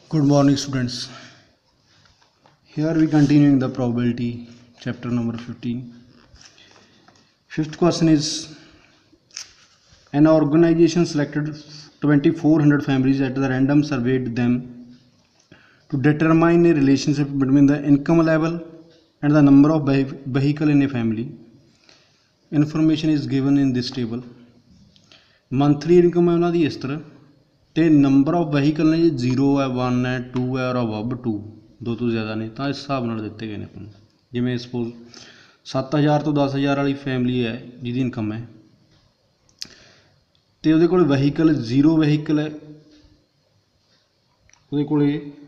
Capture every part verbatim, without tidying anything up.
Good morning, students. Here we continuing the probability chapter number fifteen. Fifth question is, an organization selected twenty-four hundred families at the random, surveyed them to determine a relationship between the income level and the number of vehicle in a family. Information is given in this table. Monthly income है उन्होंने इस तरह ਤੇ number of vehicle ਨੇ ਜੀ zero ਹੈ, one ਹੈ, to ਹੈ ਔਰ ਅਬਵ ਟੂ, ਦੋ ਤੋਂ ਜ਼ਿਆਦਾ ਨੇ ਤਾਂ ਇਸ ਹਿਸਾਬ ਨਾਲ ਦਿੱਤੇ ਗਏ ਨੇ ਆਪਾਂ ਨੂੰ। ਜਿਵੇਂ ਸਪੋਜ਼ ਸੱਤ ਹਜ਼ਾਰ ਤੋਂ ਦਸ ਹਜ਼ਾਰ ਵਾਲੀ ਫੈਮਿਲੀ ਹੈ ਜਿਹਦੀ ਇਨਕਮ ਹੈ ਅਤੇ ਉਹਦੇ ਕੋਲ ਵਹੀਕਲ ਜ਼ੀਰੋ ਵਹੀਕਲ ਹੈ, ਉਹਦੇ ਕੋਲ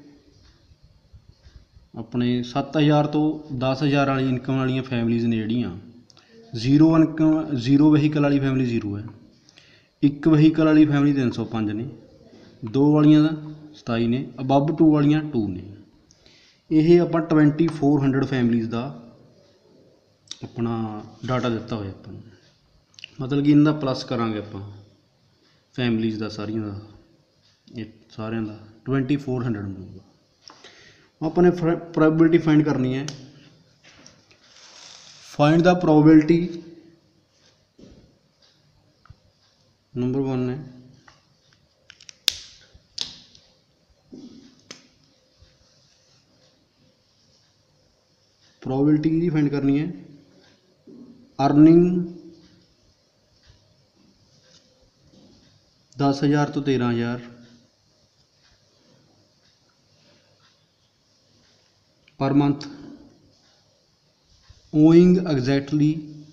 ਆਪਣੇ ਸੱਤ ਹਜ਼ਾਰ ਤੋਂ ਦਸ ਹਜ਼ਾਰ ਵਾਲੀ ਇਨਕਮ ਵਾਲੀਆਂ ਫੈਮਲੀਜ਼ ਨੇ ਜਿਹੜੀਆਂ, ਜ਼ੀਰੋ ਇਨਕਮ ਜ਼ੀਰੋ ਵਹੀਕਲ ਵਾਲੀ ਫੈਮਿਲੀ ਜ਼ੀਰੋ ਹੈ, ਇੱਕ ਵਹੀਕਲ ਵਾਲੀ ਫੈਮਿਲੀ ਤਿੰਨ ਸੌ ਪੰਜ ਨੇ, ਦੋ ਵਾਲੀਆਂ ਦਾ ਸਤਾਈ ਨੇ, ਅਬਵ ਟੂ ਵਾਲੀਆਂ ਟੂ ਨੇ। ਇਹ ਆਪਾਂ ਟਵੈਂਟੀ ਫੋਰ ਹੰਡਰਡ ਫੈਮਲੀਜ਼ ਦਾ ਆਪਣਾ ਡਾਟਾ ਦਿੱਤਾ ਹੋਇਆ ਆਪਾਂ ਨੂੰ, ਮਤਲਬ ਕਿ ਇਹਨਾਂ ਦਾ ਪਲੱਸ ਕਰਾਂਗੇ ਆਪਾਂ ਫੈਮਲੀਜ਼ ਦਾ ਸਾਰੀਆਂ ਦਾ, ਇਹ ਸਾਰਿਆਂ ਦਾ ਟਵੈਂਟੀ ਫੋਰ ਹੰਡਰਡ ਮਿਲੂਗਾ। ਆਪਾਂ ਨੇ ਪ੍ਰੋਬੇਬਿਲਿਟੀ ਫਾਈਂਡ ਕਰਨੀ ਹੈ। Find the probability number one है प्रोबेबिलिटी की फाइंड करनी है। अर्निंग दस हज़ार तो तेरह हज़ार per month, owing exactly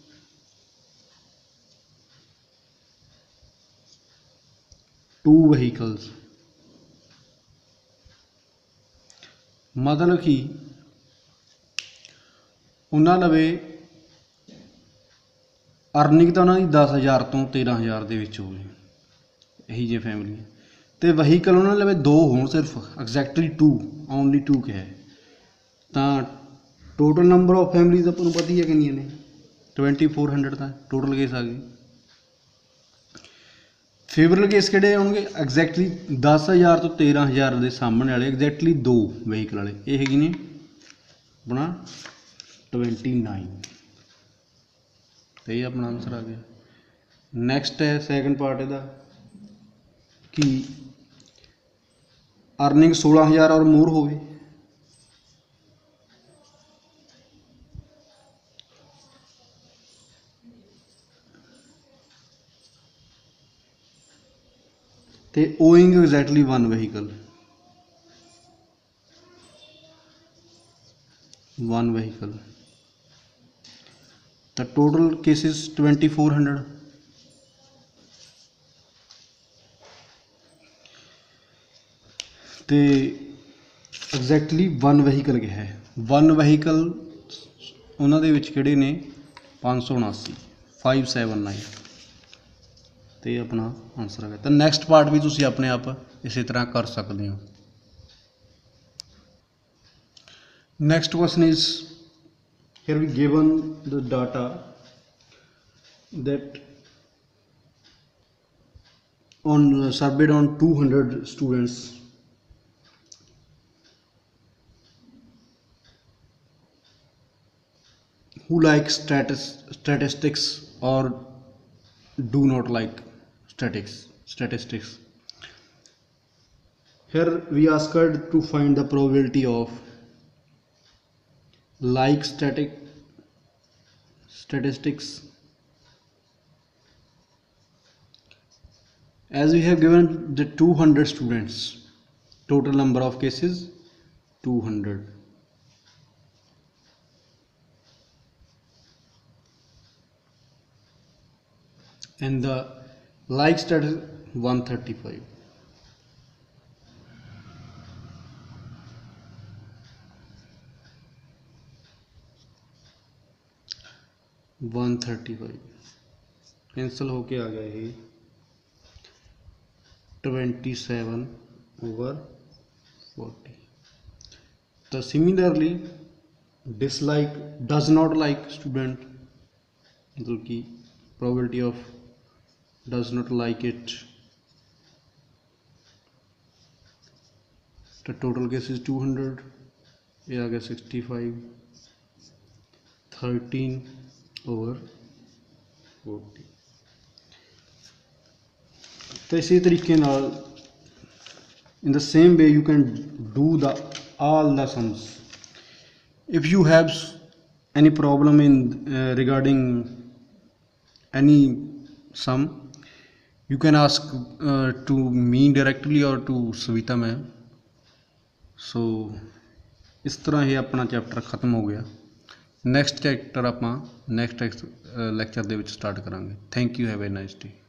two vehicles, मतलब कि उन्होंने लवे अर्निंग तो उन्होंने दस हज़ार तो तेरह हज़ार के हो गई, यही जी फैमिली तो वहीकल उन्होंने लवे दो हो सिर्फ एग्जैक्टली टू, ओनली टू क्या है, तो टोटल नंबर ऑफ फैमिलीज अपन पता ही है कितनी ने ट्वेंटी फोर हंड्रड का टोटल केस आ गए। फेवरल केस किहड़े आउणगे एग्जैक्टली दस हज़ार तो तेरह हज़ार के सामने वाले एग्जैक्टली दो वहीकल वाले ये है ने अपना ट्वेंटी नाइन, तो ये अपना आंसर आ गया। नैक्सट है सैकेंड पार्ट इहदा कि अर्निंग सोलह हज़ार और मोर होवे, तो owing exactly one vehicle one vehicle तो total cases twenty four hundred, तो एग्जैक्टली वन वहीकल क्या है, वन वहीकल उन्होंने विच किहड़े ने पाँच सौ उनासी फाइव सैवन नाइन, तो ये अपना आंसर आ गया। तो नैक्सट पार्ट भी तुसी अपने आप इसी तरह कर सकते हो। Next question is here we given the data that on surveyed on two hundred students who like status statistics or do not like statistics statistics here we asked to find the probability of like static statistics, as we have given the two hundred students, total number of cases two hundred, and the like status one thirty-five, one thirty five cancel होके आ गया ये twenty seven over forty. तो similarly dislike does not like student, मतलब कि probability of does not like it तो total cases two hundred, ये आ गया sixty five, thirteen over forty. तो इसी तरीके नाल in the same way you can do the all the sums. If you have any problem in uh, regarding any sum, you can ask uh, to me directly or to Savita ma'am. So इस तरह ही अपना chapter ख़त्म हो गया। Next chapter ਆਪਾਂ next lecture ਦੇ ਵਿੱਚ start ਕਰਾਂਗੇ। Thank you, have a nice day.